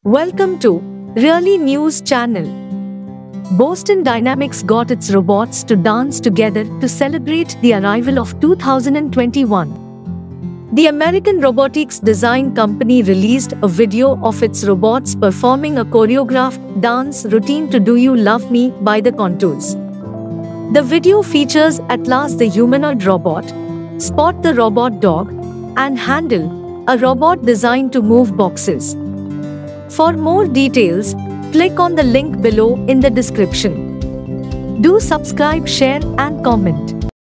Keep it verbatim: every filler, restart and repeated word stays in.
Welcome to Really News Channel. Boston Dynamics got its robots to dance together to celebrate the arrival of two thousand twenty-one. The American robotics design company released a video of its robots performing a choreographed dance routine to Do You Love Me by the Contours. The video features Atlas the humanoid robot, Spot the robot dog, and Handle, a robot designed to move boxes. For more details, click on the link below in the description. Do subscribe, share, and comment.